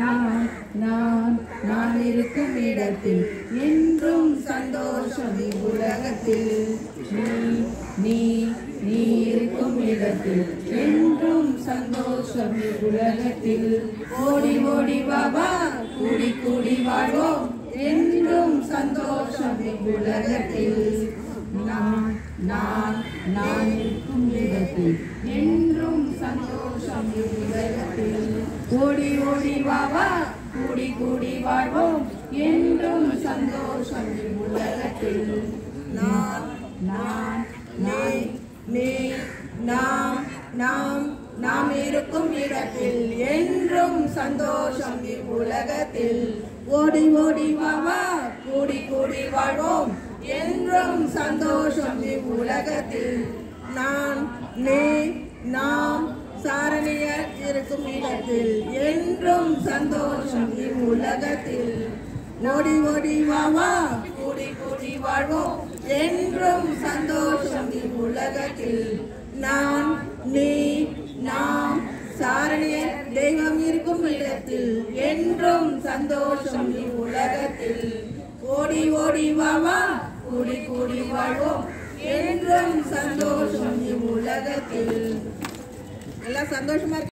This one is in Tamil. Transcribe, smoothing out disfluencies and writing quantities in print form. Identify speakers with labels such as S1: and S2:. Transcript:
S1: நான் நான் நான் இருக்கும் இடத்தில் என்றும் சந்தோஷம் உலகத்தில் நீ நீ இருக்கும் இடத்தில் என்றும் சந்தோஷம் உலகத்தில் ஓடி ஓடி வாவா கூடி கூடி வாழ்வோம் என்றும் சந்தோஷம் உலகத்தில் நான் நான் நான் இருக்கும் இடத்தில் என்றும் சந்தோஷம் உலகத்தில் ஓடி ஓடி வாவா கூடி கூடி வாழ்வோம் என்றும் சந்தோஷம் உலகத்தில் நான் நான் நீ நாம் நாம் நாம் இருக்கும் இடத்தில் என்றும் சந்தோஷம் உலகத்தில் ஓடி ஓடி வாவா கூடி கூடி வாழ்வோம் என்றும் சந்தோஷம் உலகத்தில் நான் நீ நாம் சாரணியர் இருக்கும் இடத்தில் என்றும் சந்தோஷம் உலகத்தில் ஓடி ஓடி வாவா கூடி கூடி வாழ்வோம் என்றும் சந்தோஷம் உலகத்தில் நான் நீ நாம் சாரணியர் தெய்வம் இருக்கும் இடத்தில் என்றும் சந்தோஷம் உலகத்தில் ஓடி ஓடி வாவா கூடி கூடி வாழ்வோம் என்றும் சந்தோஷம் உலகத்தில் எல்லாம் சந்தோஷமா